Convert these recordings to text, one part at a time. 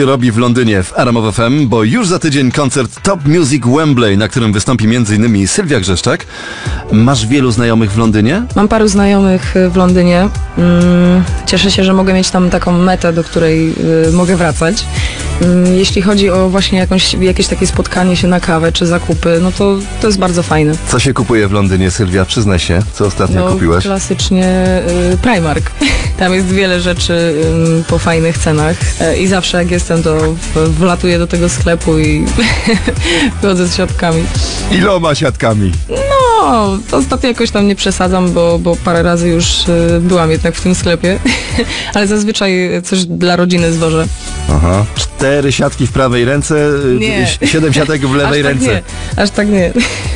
Robi w Londynie w RMF FM, bo już za tydzień koncert Top Music Wembley, na którym wystąpi m.in. Sylwia Grzeszczak. Masz wielu znajomych w Londynie? Mam paru znajomych w Londynie. Cieszę się, że mogę mieć tam taką metę, do której mogę wracać. Jeśli chodzi o właśnie jakieś takie spotkanie się na kawę czy zakupy, no to jest bardzo fajne. Co się kupuje w Londynie, Sylwia? Przyznaj się, co ostatnio kupiłaś? Klasycznie Primark. Tam jest wiele rzeczy po fajnych cenach i zawsze jak jestem, to wlatuję do tego sklepu i chodzę z siatkami. Iloma siatkami? No, ostatnio jakoś tam nie przesadzam, bo parę razy już byłam jednak w tym sklepie, ale zazwyczaj coś dla rodziny zwożę. Aha. 4 siatki w prawej ręce, nie. 7 siatek w lewej ręce. Aż tak nie.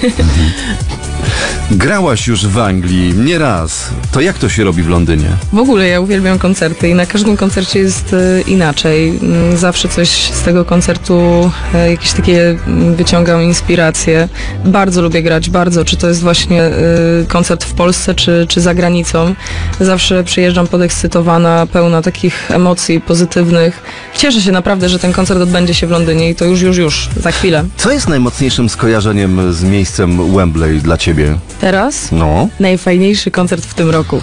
Grałaś już w Anglii nie raz. To jak to się robi w Londynie? W ogóle ja uwielbiam koncerty i na każdym koncercie jest inaczej. Zawsze coś z tego koncertu, jakieś takie wyciągam inspiracje. Bardzo lubię grać, bardzo. Czy to jest właśnie koncert w Polsce, czy za granicą. Zawsze przyjeżdżam podekscytowana, pełna takich emocji pozytywnych. Cieszę się naprawdę, że ten koncert odbędzie się w Londynie i to już, za chwilę. Co jest najmocniejszym skojarzeniem z miejscem Wembley dla Ciebie? Teraz? No. Najfajniejszy koncert w tym roku.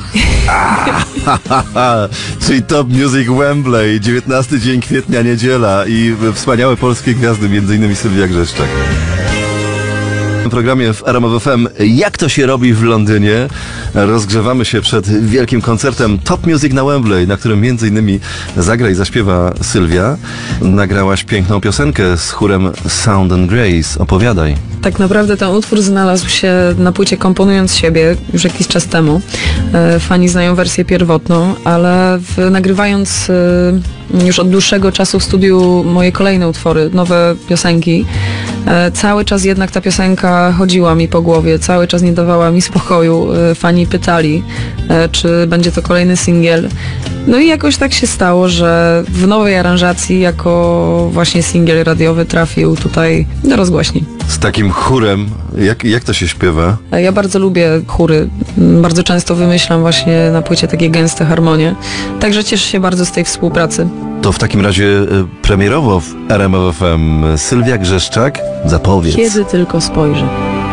Czyli Top Music Wembley, 19 dzień kwietnia, niedziela i wspaniałe polskie gwiazdy, m.in. Sylwia Grzeszczak. W programie w RMF FM Jak to się robi w Londynie? Rozgrzewamy się przed wielkim koncertem Top Music na Wembley, na którym m.in. zagra i zaśpiewa Sylwia. Nagrałaś piękną piosenkę z chórem Sound and Grace. Opowiadaj. Tak naprawdę ten utwór znalazł się na płycie Komponując siebie już jakiś czas temu. Fani znają wersję pierwotną, ale nagrywając już od dłuższego czasu w studiu moje kolejne utwory, nowe piosenki, cały czas jednak ta piosenka chodziła mi po głowie, cały czas nie dawała mi spokoju. Fani pytali, czy będzie to kolejny singiel. No i jakoś tak się stało, że w nowej aranżacji jako właśnie singiel radiowy trafił tutaj do rozgłośni. Z takim chórem, jak to się śpiewa? Ja bardzo lubię chóry. Bardzo często wymyślam właśnie na płycie takie gęste harmonie. Także cieszę się bardzo z tej współpracy. To w takim razie premierowo w RMF FM Sylwia Grzeszczak, zapowiedz. Kiedy tylko spojrzę.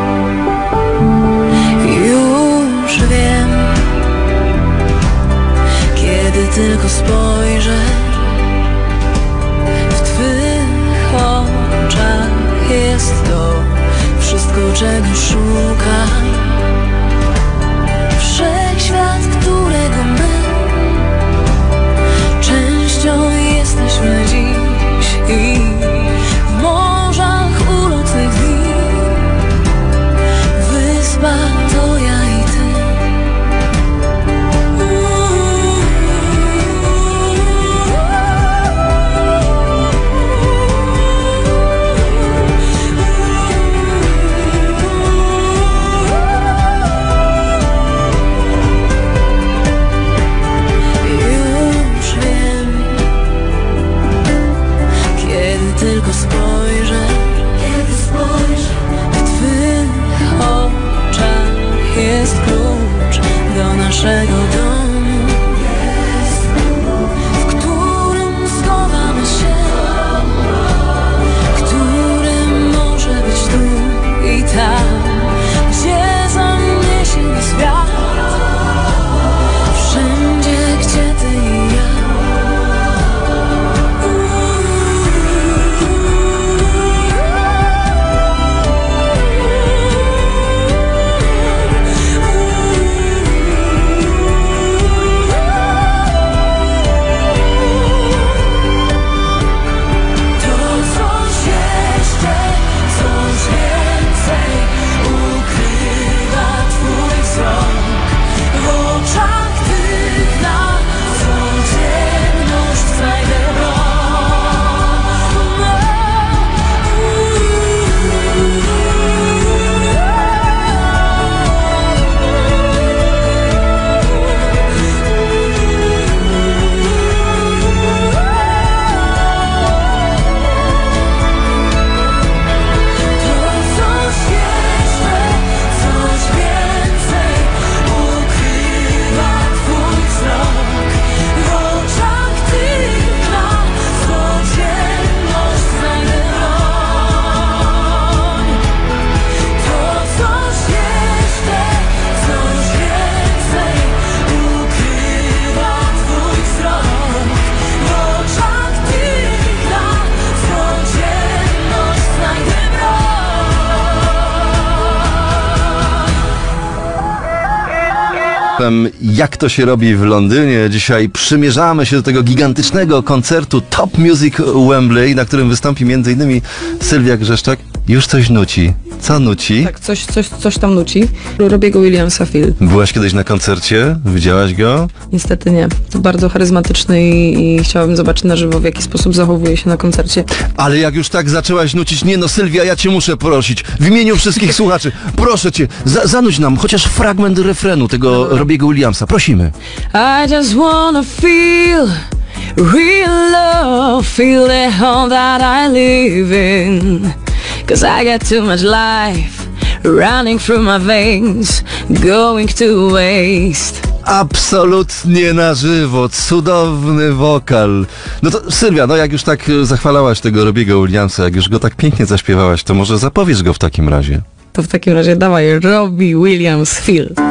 Już wiem, kiedy tylko spojrzę, w Twych oczach jest to wszystko, czego szukam. Wszechświat, którego my częścią jesteśmy dziś i w morzach ulotnych dni. Wyspa to ja i Ty. Tylko spojrzę, w Twych oczach jest klucz do naszego domu, w którym schowamy się, który może być tu i tam, gdzie zaniesie nas świat, wszędzie, gdzie Ty i ja. Jak to się robi w Londynie? Dzisiaj przymierzamy się do tego gigantycznego koncertu Top Music Wembley, na którym wystąpi m.in. Sylwia Grzeszczak. Już coś nuci. Co nuci? Tak, coś tam nuci. Robiego Williamsa Feel. Byłaś kiedyś na koncercie? Widziałaś go? Niestety nie. To bardzo charyzmatyczny i chciałabym zobaczyć na żywo, w jaki sposób zachowuje się na koncercie. Ale jak już tak zaczęłaś nucić, nie no Sylwia, ja cię muszę prosić, w imieniu wszystkich słuchaczy, proszę cię, zanuć nam chociaż fragment refrenu tego Robiego Williamsa, prosimy. I just wanna feel real love, feel the home that I live in, 'cause I got too much life running through my veins, going to waste. Absolutnie na żywo, cudowny wokal. No to Sylwia, no jak już tak zachwalałaś tego Robiego Williamsa, jak już go tak pięknie zaśpiewałaś, to może zapowiesz go w takim razie. To w takim razie dawaj, Robbie Williams Feel.